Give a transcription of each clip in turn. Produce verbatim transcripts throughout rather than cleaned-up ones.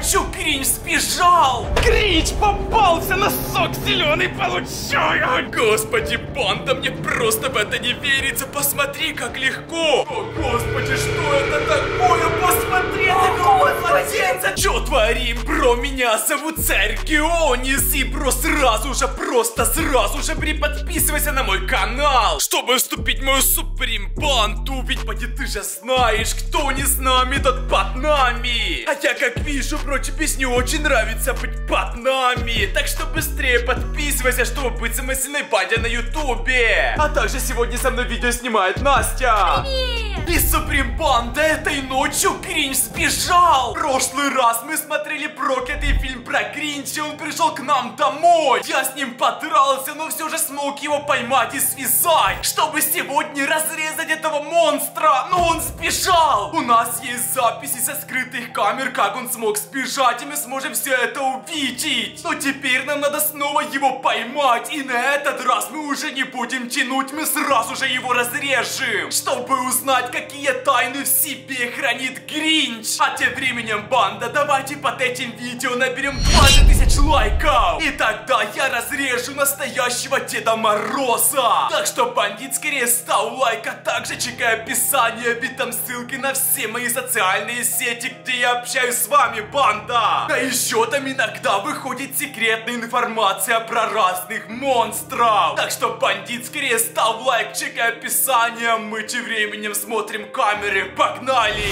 ночью Гринч сбежал! Гринч попался на сок зеленый, получаю! Господи, банда, мне просто в это не верится! Посмотри, как легко! О, господи, что это такое? Посмотри, такого младенца! Чё творим, бро? Меня зовут Царь Геонис, и бро, сразу же, просто сразу же переподписывайся на мой канал, чтобы вступить в мою суприм банду, ведь поди ты же знаешь, кто не с нами, тот под нами. А я как вижу, бро, тебе не очень нравится быть под нами, так что быстрее подписывайся, чтобы быть самой сильной банде на ютубе. А также сегодня со мной видео снимает Настя. Привет! И суприм банда, этой ночью Гринч сбежал. В прошлый раз мы смотрели проклятый фильм про Гринча, он пришел к нам домой. Я с ним подрался, но все же смог его поймать и связать, чтобы сегодня разрезать этого монстра. Но он сбежал. У нас есть записи со скрытых камер, как он смог сбежать, и мы сможем все это увидеть. Но теперь нам надо снова его поймать, и на этот раз мы уже не будем тянуть, мы сразу же его разрежем, чтобы узнать, какие тайны в себе хранит Гринч. А тем временем, банда, давайте под этим видео наберем двадцать тысяч лайков, и тогда я разрежу настоящего Деда Мороза. Так что, бандит, скорее ставь лайк, а также чекай описание, ведь там ссылки на все мои социальные сети, где я общаюсь с вами, банда. А еще там иногда выходит секретная информация про разных монстров. Так что, бандит, скорее ставь лайк, чекай описание, мы тем временем смотрим камеры, погнали!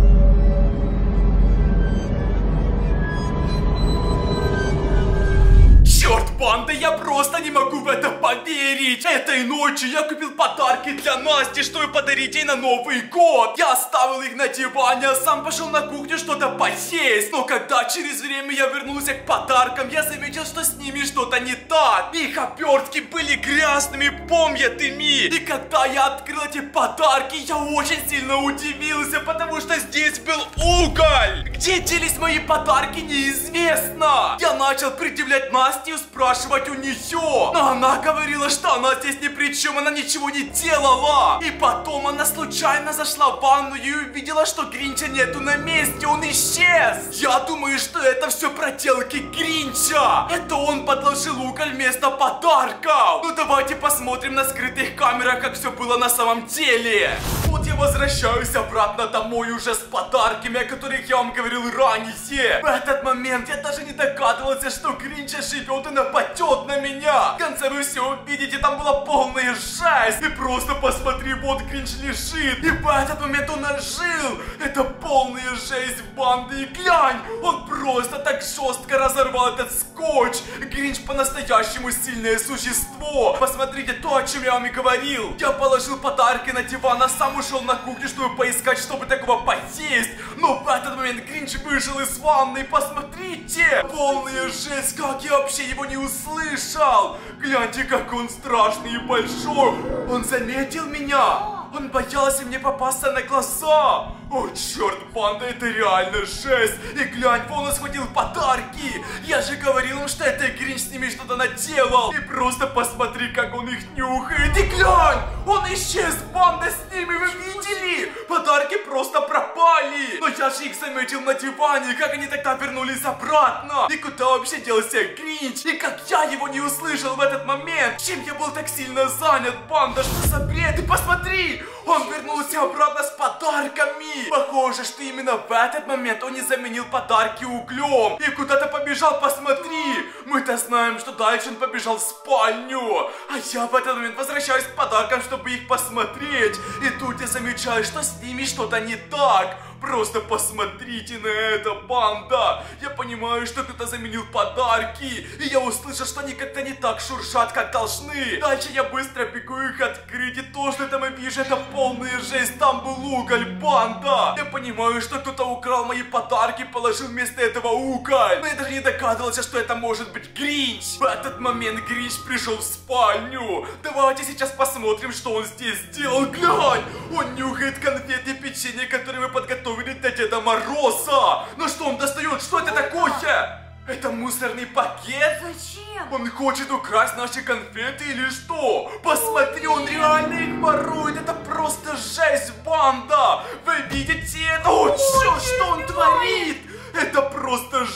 Черт, банда, я просто не могу в это поверить! Этой ночью я купил подарки для Насти, чтобы подарить ей на Новый год. Я оставил их на диване, а сам пошел на кухню что-то поесть. Но когда через время я вернулся к подаркам, я заметил, что с ними что-то не так. Их обертки были грязными, помятыми. И когда я открыл эти подарки, я очень сильно удивился, потому что здесь был уголь. Где делись мои подарки, неизвестно. Я начал предъявлять Насте, спрашивать у нее, но она говорила, что она здесь ни при чем, она ничего не делала. И потом она случайно зашла в ванную и увидела, что Гринча нету на месте, он исчез. Я думаю, что это все проделки Гринча. Это он подложил уголь вместо подарков. Ну давайте посмотрим на скрытых камерах, как все было на самом деле. Вот я возвращаюсь обратно домой уже с подарками, о которых я вам говорил ранее. В этот момент я даже не догадывался, что Гринча живет и нападет на меня. В конце вы все увидите, там была полная жесть. И просто посмотри, вот Гринч лежит. И в этот момент он ожил. Это полная жесть в банде. И глянь, он просто так жестко разорвал этот скотч. Гринч по-настоящему сильное существо. Посмотрите то, о чем я вам и говорил. Я положил подарки на диван, а сам ушел на кухню, чтобы поискать, чтобы такого поесть. Но в этот момент Гринч вышел из ванны. Посмотрите, полная жесть, как я вообще его не услышал. Гляньте, как он страшный и большой. Он заметил меня. Он боялся мне попасться на глаза. О, черт, банда, это реально жесть. И глянь, вон он схватил подарки. Я же говорил им, что это Гринч с ними что-то наделал. И просто посмотри, как он их нюхает. И глянь, он исчез, банда, с ними, вы видели? Подарки просто пропали. Но я же их заметил на диване. Как они тогда вернулись обратно? И куда вообще делся Гринч? И как я его не услышал в этот момент? Чем я был так сильно занят, банда? Что за бред? И посмотри, он вернулся обратно с подарками. Похоже, что именно в этот момент он не заменил подарки углем и куда-то побежал, посмотри. Мы-то знаем, что дальше он побежал в спальню. А я в этот момент возвращаюсь к подаркам, чтобы их посмотреть. И тут я замечаю, что с ними что-то не так. Просто посмотрите на это, банда. Я понимаю, что кто-то заменил подарки. И я услышал, что они как-то не так шуршат, как должны. Дальше я быстро бегу их открыть. И то, что там я вижу, это полная жесть. Там был уголь, банда. Я понимаю, что кто-то украл мои подарки, положил вместо этого уголь. Но я даже не догадывался, что это может быть Гринч. В этот момент Гринч пришел в спальню. Давайте сейчас посмотрим, что он здесь сделал. Глянь, он нюхает конфеты и печенье, которые мы подготовили для Деда Мороза. Но что он достает? Что это такое? Это мусорный пакет? Зачем? Он хочет украсть наши конфеты или что? Посмотри, он реально их ворует. Это просто жесть, банда. Вы видите это? О, черт, что он творит? Это просто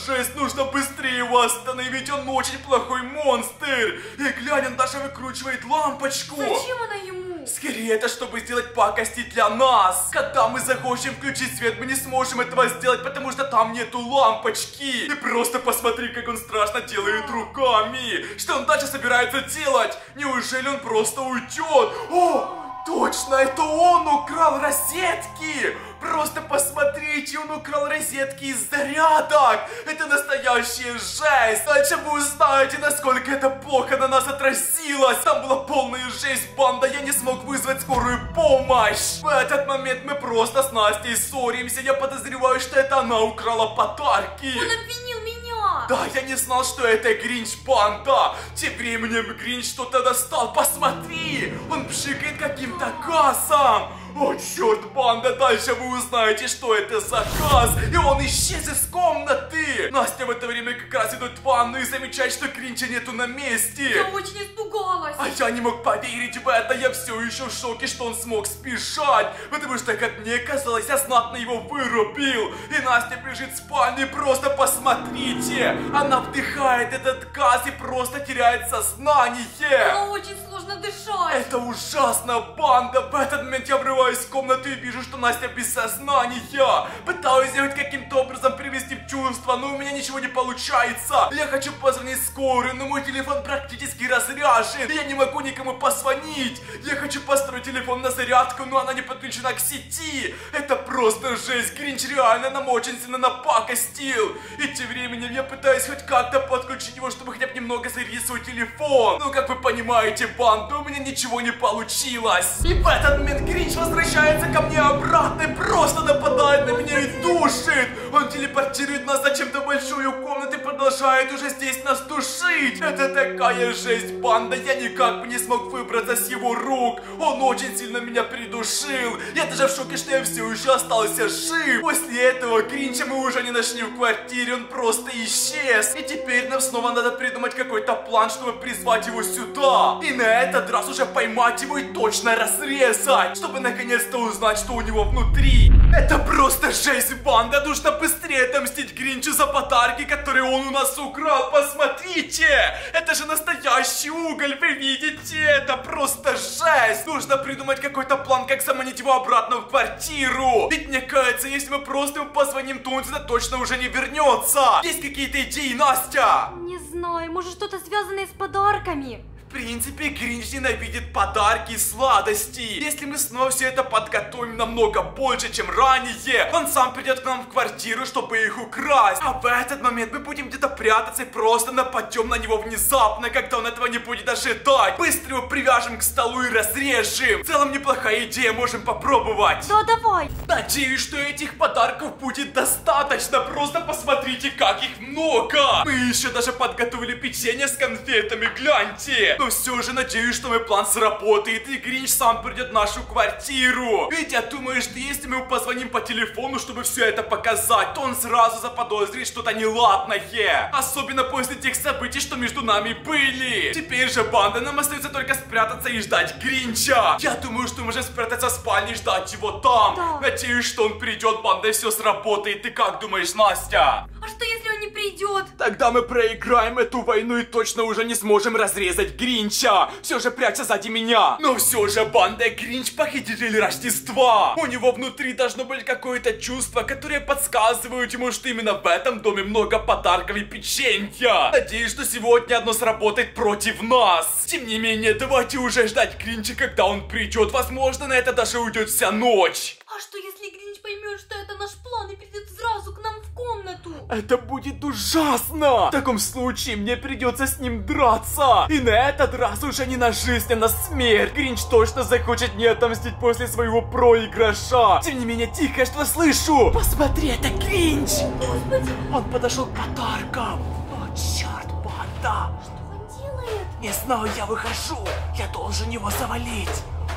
нужно быстрее его остановить, он очень плохой монстр. И глянь, он даже выкручивает лампочку. Зачем она ему? Скорее, это чтобы сделать пакости для нас. Когда мы захочем включить свет, мы не сможем этого сделать, потому что там нету лампочки. Ты просто посмотри, как он страшно делает руками. Что он дальше собирается делать? Неужели он просто уйдет? О! Точно, это он украл розетки! Просто посмотрите, он украл розетки из зарядок! Это настоящая жесть! Дальше вы узнаете, насколько это плохо на нас отразилось! Там была полная жесть, банда, я не смог вызвать скорую помощь! В этот момент мы просто с Настей ссоримся, я подозреваю, что это она украла подарки! Он обвинил меня! Да, я не знал, что это Гринч, банда! Тем временем Гринч что-то достал, посмотри! Он пшикает каким-то газом! О, черт, банда, дальше вы узнаете, что это за газ! И он исчез из комнаты! Настя в это время как раз идет в ванну и замечает, что Гринча нету на месте! Я очень испугалась! А я не мог поверить в это, я все еще в шоке, что он смог сбежать! Потому что, как мне казалось, я знатно его вырубил! И Настя бежит в спальню, просто посмотрите! Она вдыхает этот газ и просто теряет сознание! Было очень сложно дышать! Это ужасно, банда! В этот момент я врываюсь в комнату и вижу, что Настя без сознания. Пытаюсь ее каким-то образом привести в чувство, но у меня ничего не получается. Я хочу позвонить скорую, но мой телефон практически разряжен. Я не могу никому позвонить. Я хочу построить телефон на зарядку, но она не подключена к сети. Это просто жесть. Гринч реально нам очень сильно напакостил. И тем временем я пытаюсь хоть как-то подключить его, чтобы хотя бы немного зарядить свой телефон. Но как вы понимаете, банда, у меня ничего не получилось. И в этот момент Гринч возвращается ко мне обратно и просто нападает на меня и душит. Он телепортирует нас зачем-то в большую комнату и продолжает уже здесь нас душить. Это такая жесть, банда, я никак бы не смог выбраться с его рук. Он очень сильно меня придушил. Я даже в шоке, что я все еще остался жив. После этого Гринча мы уже не нашли в квартире, он просто исчез. И теперь нам снова надо придумать какой-то план, чтобы призвать его сюда. И на этот раз уже поймать его и точно разрезать, чтобы наконец-то узнать, что у него внутри. Это просто жесть, банда. Нужно быстрее отомстить Гринчу за подарки, которые он у нас украл. Посмотрите, это же настоящий уголь, вы видите? Это просто жесть. Нужно придумать какой-то план, как заманить его обратно в квартиру. Ведь мне кажется, если мы просто ему позвоним, то он сюда точно уже не вернется. Есть какие-то идеи, Настя? Не знаю, может что-то связанное с подарками? В принципе, Гринч ненавидит подарки и сладости. Если мы снова все это подготовим намного больше, чем ранее, он сам придет к нам в квартиру, чтобы их украсть. А в этот момент мы будем где-то прятаться и просто нападем на него внезапно, когда он этого не будет ожидать. Быстро его привяжем к столу и разрежем. В целом неплохая идея, можем попробовать. Да, давай. Надеюсь, что этих подарков будет достаточно. Просто посмотрите, как их много. Мы еще даже подготовили печенье с конфетами, гляньте. Но все же надеюсь, что мой план сработает и Гринч сам придет в нашу квартиру. Ведь я думаю, что если мы ему позвоним по телефону, чтобы все это показать, то он сразу заподозрит что-то неладное. Особенно после тех событий, что между нами были. Теперь же, банда, нам остается только спрятаться и ждать Гринча. Я думаю, что мы можем спрятаться в спальне и ждать его там. Да. Надеюсь, что он придет, банда, и все сработает. Ты как думаешь, Настя? А что если он не придет? Тогда мы проиграем эту войну и точно уже не сможем разрезать Гринча. Все же прячься сзади меня. Но все же, банда, Гринч похититель Рождества. У него внутри должно быть какое-то чувство, которое подсказывает ему, что именно в этом доме много подарков и печенья. Надеюсь, что сегодня одно сработает против нас. Тем не менее, давайте уже ждать Гринча, когда он придет. Возможно, на это даже уйдет вся ночь. А что если Гринч поймет, что это наш план и придет сразу к нам в комнату? Это будет ужасно! В таком случае мне придется с ним драться. И на этот раз уже не на жизнь, а на смерть. Гринч точно захочет мне отомстить после своего проигрыша. Тем не менее, тихо, я что слышу. Посмотри, это Гринч! Господи! Он подошел к подаркам. О, черт, банда! Что он делает? Не знаю, я выхожу. Я должен его завалить.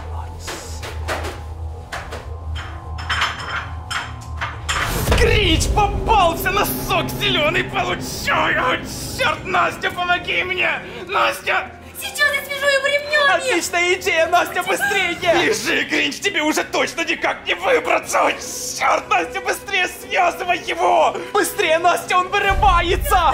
Гринч попался на сок зеленый, получаю! Черт, Настя, помоги мне! Настя! Сейчас я свяжу его ремнем! Отличная идея, Настя, быстрее! Бежи, Гринч, тебе уже точно никак не выбраться! Ой, черт, Настя, быстрее связывай его! Быстрее, Настя, он вырывается!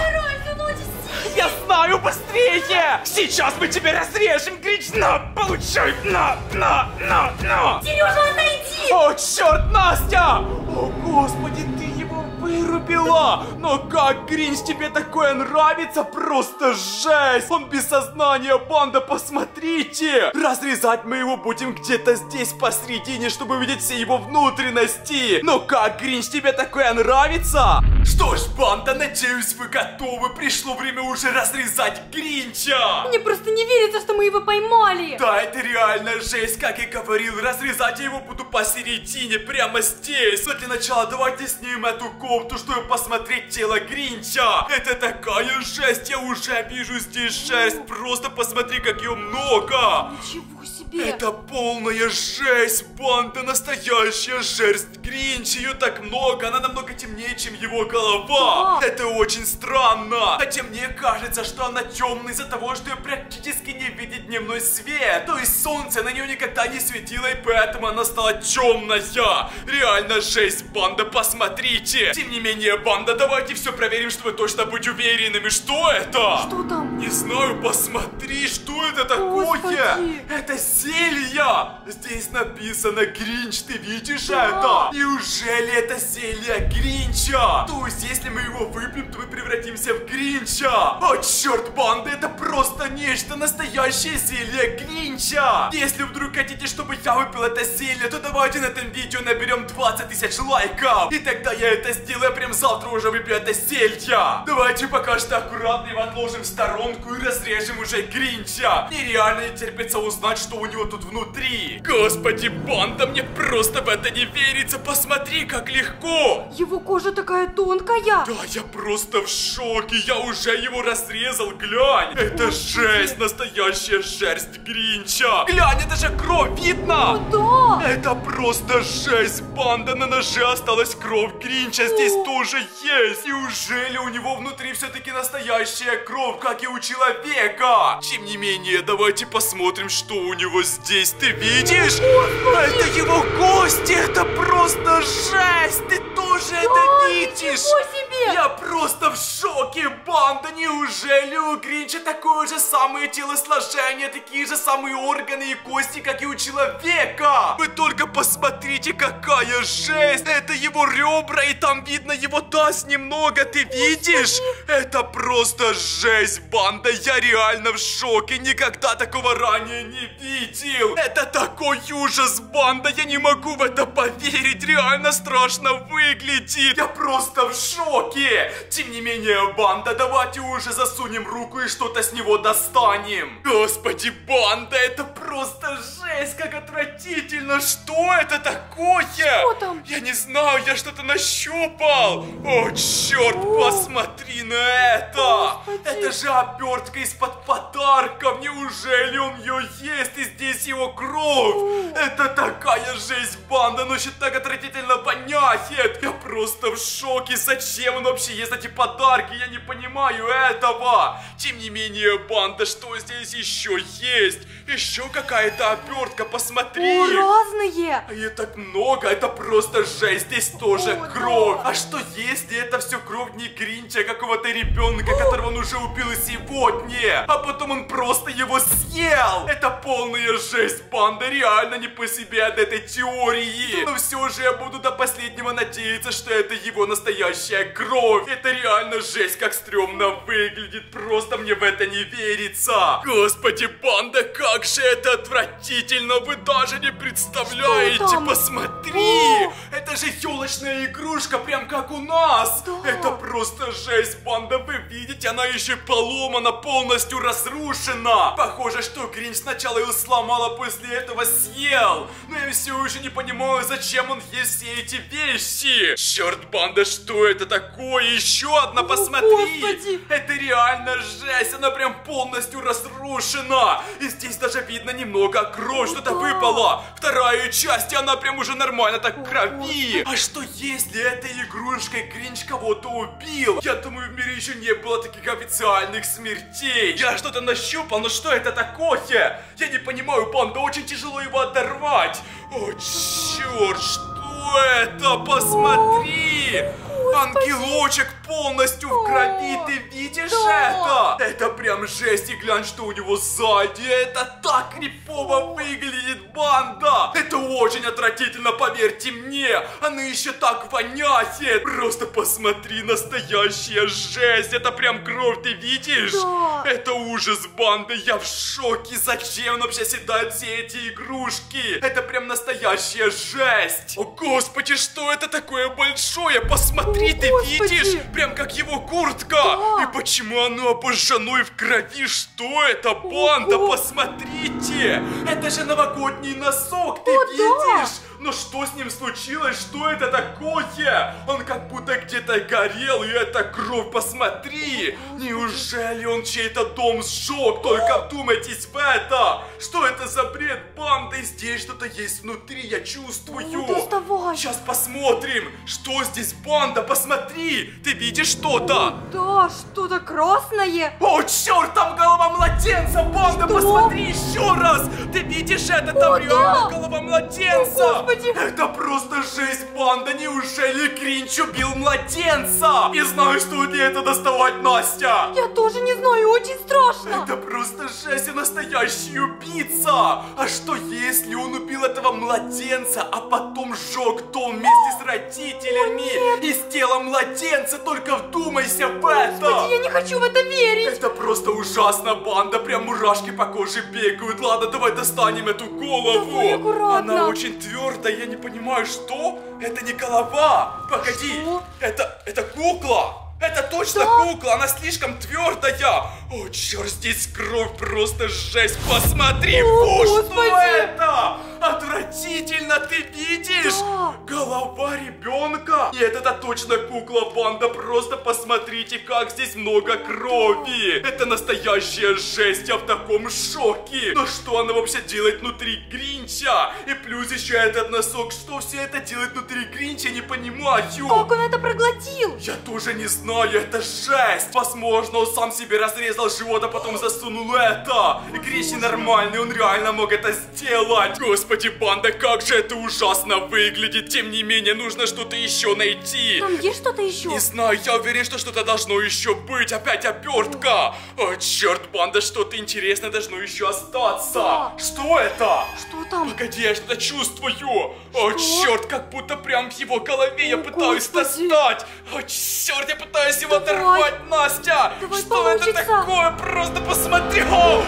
Я знаю, быстрее! Сейчас мы тебя разрежем, Гринч! На, получай! На, на, на, на! Сережа, отойди! О, черт, Настя! О, господи, ты его вырубила! Но как, Гринч, тебе такое нравится? Просто жесть! Он без сознания, банда, посмотрите! Разрезать мы его будем где-то здесь посредине, чтобы увидеть все его внутренности! Но как, Гринч, тебе такое нравится? Что ж, банда, надеюсь, вы готовы. Пришло время уже разрезать Гринча. Мне просто не верится, что мы его поймали. Да, это реально жесть, как я говорил. Разрезать я его буду посередине, прямо здесь. Но для начала давайте снимем эту кофту, чтобы посмотреть тело Гринча. Это такая жесть, я уже вижу здесь шерсть. Просто посмотри, как ее много. Ничего себе. Это полная жесть, банда, настоящая шерсть Гринча. Ее так много, она намного темнее, чем его голова. Да. Это очень странно. Хотя мне кажется, что она темная из-за того, что ее практически не видит дневной свет. То есть солнце на нее никогда не светило, и поэтому она стала темная. Реально жесть, банда, посмотрите. Тем не менее, банда, давайте все проверим, чтобы точно быть уверенными. Что это? Что там? Не знаю, посмотри, что это такое? Господи. Это зелье! Здесь написано Гринч, ты видишь Да. это? Неужели это зелье Гринча? То есть, если мы его выпьем, то мы превратимся в Гринча. О, черт, банда, это просто нечто, настоящее зелье Гринча. Если вдруг хотите, чтобы я выпил это зелье, то давайте на этом видео наберем двадцать тысяч лайков. И тогда я это сделаю, прям завтра уже выпью это зелье. Давайте пока что аккуратно его отложим в сторонку и разрежем уже Гринча. Мне реально не терпится узнать, что у него тут внутри. Господи, банда, мне просто в это не верится. Посмотри, как легко. Его кожа такая тонкая. Да, я просто в шоке. Я уже его разрезал, глянь. Это жесть, настоящая шерсть Гринча. Глянь, это же кровь, видно? О, да. Это просто жесть, банда, на ноже осталась кровь Гринча, здесь О. тоже есть. Неужели у него внутри все-таки настоящая кровь, как и у человека? Тем не менее, давайте посмотрим, что у него здесь. Ты видишь? Это его кости, это просто жесть. Ты тоже это видишь? Ничего себе. Я просто в шоке, банда. Неужели у Гринча такое же самое телосложение, такие же самые органы и кости, как и у человека? Вы только посмотрите, какая жесть. Это его ребра, и там видно его таз немного, ты видишь? Это просто жесть, банда. Я реально в шоке, никогда такого ранее не видел. Это такой ужас, банда. Я не могу в это поверить, реально страшно выглядит. Я просто в шоке. Тем не менее, банда, давайте уже засунем руку и что-то с него достанем. Господи, банда, это просто жесть, как отвратительно. Что это такое? Что там? Я не знаю, я что-то нащупал. О, черт, О. посмотри на это. Господи. Это же обертка из-под подарков. Неужели он ее ест, и здесь его кровь? О. Это такая жесть, банда, но еще так отвратительно воняет. Я просто в шоке. Зачем он вообще ест эти подарки? Я не понимаю этого. Тем не менее, банда, что здесь еще есть? Еще какая-то обертка, посмотри. О, разные. А ее так много, это просто жесть. Здесь тоже О, кровь. да. А что если это все кровь не Гринча, а какого-то ребенка, которого он уже убил сегодня? А потом он просто его съел. Это полная жесть, банда. Реально не по себе от этой теории. Но все же я буду до последнего надеяться, что это его настоящая кровь. Это реально жесть, как стрёмно выглядит. Просто мне в это не верится. Господи, банда, как же это отвратительно. Вы даже не представляете. Что там? Посмотри. О! Это же елочная игрушка, прям как у нас. Да. Это просто жесть, банда. Вы видите, она еще и поломана, полностью разрушена. Похоже, что Гринч сначала ее сломал, а после этого съел. Но я все еще не понимаю, зачем он ест все эти вещи. Черт, банда, что это такое? Еще одна, О, посмотри. Господи. Это реально жесть, она прям полностью разрушена. И здесь даже видно немного кровь, что-то да. выпало. Вторая часть, и она прям уже нормально так О, в крови. Господи. А что если этой игрушкой Гринч кого-то убил? Я думаю, в мире еще не было таких официальных смертей. смертей. Я что-то нащупал, но что это такое? Я не понимаю, банда, очень тяжело его оторвать. О, черт, что это? Посмотри! Ангелочек полностью в крови, ты видишь Да. это? Это прям жесть, и глянь, что у него сзади. Это так крипово выглядит, банда. Это очень отвратительно, поверьте мне. Она еще так воняет. Просто посмотри, настоящая жесть. Это прям кровь, ты видишь? Да. Это ужас, банда, я в шоке. Зачем вообще седают все эти игрушки? Это прям настоящая жесть. О, господи, что это такое большое? Посмотри. Смотри, О, ты Господи! видишь? Прям как его куртка! Да. И почему оно обожжено и в крови? Что это, банда? Ого. Посмотрите! Это же новогодний носок, ты О, видишь? да. Но что с ним случилось? Что это такое? Он как будто где-то горел, и это кровь, посмотри! Неужели он чей-то дом сжег? Только вдумайтесь в это! Что это за бред, банда? И здесь что-то есть внутри, я чувствую! Ну, доставай. Сейчас посмотрим, что здесь, банда, посмотри! Ты видишь что-то? Да, что-то красное. О, черт, там голова младенца, банда, Что? посмотри еще раз! Ты видишь это? Там О, реально да. голова младенца! О, Господи! Это просто жесть, банда! Неужели Гринч убил младенца? Не знаю, стоит ли это доставать, Настя! Я тоже не знаю, очень страшно. Это просто жесть и настоящий убийца! А что если он убил этого младенца, а потом сжег дом вместе с родителями и с телом младенца? Только вдумайся в это! Господи, я не хочу в это верить. Это просто ужасно, банда, прям мурашки по коже бегают. Ладно, давай достанем эту голову. Давай аккуратно. Она очень твердая, я не понимаю, что? Это не голова. Погоди, Что? это, это кукла. Это точно Да. кукла, она слишком твердая. О, черт, здесь кровь, просто жесть. Посмотри, О, фу, что Господи. это? Отвратительно, ты видишь? Да. Голова ребенка. Нет, это точно кукла, банда. Просто посмотрите, как здесь много крови. Это настоящая жесть, я в таком шоке. Но что она вообще делает внутри Гринча? И плюс еще этот носок. Что все это делает внутри Гринча, не понимаю. Как он это проглотил? Я тоже не знаю, это жесть. Возможно, он сам себе разрезал живот, а потом засунул это. И Гринч нормальный, он реально мог это сделать. Господи, банда, как же это ужасно выглядит. Тем не менее, нужно что-то еще найти. Там есть что-то еще? Не знаю, я уверен, что что-то должно еще быть. Опять обертка. О, черт, банда, что-то интересное должно еще остаться. Да. Что это? Что там? Погоди, я что-то чувствую. О, Что? черт, как будто прям в его голове я О, пытаюсь Господи. достать. О, черт, я пытаюсь его Давай. оторвать, Настя. Давай, Что это получится. такое? Просто посмотри. О,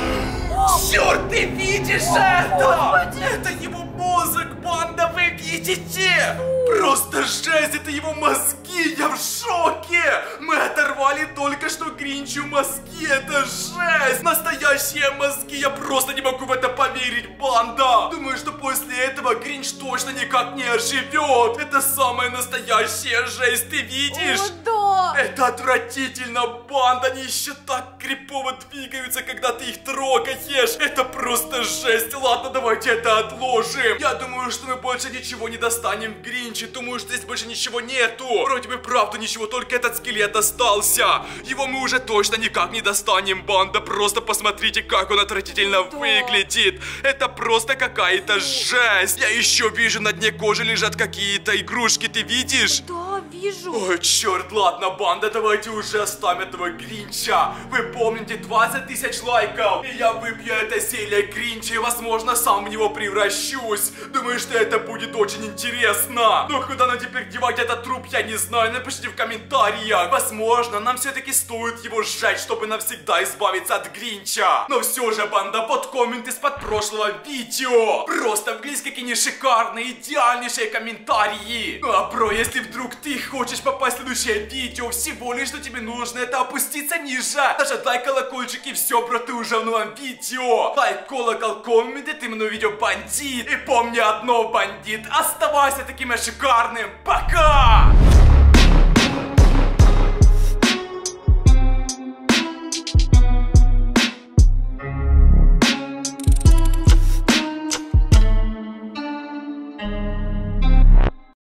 черт, ты видишь это? Господи. Это его мозг, банда, вы видите? Просто жесть, это его мозги, я в шоке. Мы оторвали только что Гринчу мозги, это жесть. Настоящие мозги, я просто не могу в это поверить, банда. Думаю, что после этого Гринч точно никак не оживет. Это самая настоящая жесть, ты видишь? О, да. Это отвратительно, банда, они еще так крипово двигаются, когда ты их трогаешь. Это просто жесть. Ладно, давайте это отложим. Я думаю, что мы больше ничего не достанем в Гринче. Думаю, что здесь больше ничего нету. Вроде бы правда ничего, только этот скелет остался. Его мы уже точно никак не достанем, банда. Просто посмотрите, как он отвратительно Да. выглядит. Это просто какая-то жесть. Я еще вижу, на дне кожи лежат какие-то игрушки, ты видишь? Да, вижу. Ой, черт, ладно, банда, давайте уже оставим этого Гринча. Вы помните, двадцать тысяч лайков, и я выпью это зелье Гринча, и, возможно, сам в него превращусь. Думаю, что это будет очень интересно. Но куда нам теперь девать этот труп, я не знаю, напишите в комментариях. Возможно, нам все-таки стоит его сжечь, чтобы навсегда избавиться от Гринча. Но все же, банда, под коммент из-под прошлого видео. Просто вглядь, какие они шикарные, идеальнейшие комментарии. Ну а про, если вдруг ты хочешь попасть в следующее видео, всего лишь, что тебе нужно, это опуститься ниже. Нажать колокольчик и все, бро, ты уже в новом видео. Лайк, колокол, комменты, ты много видео бандит. И помни одно, бандит, оставайся таким шикарным. Пока!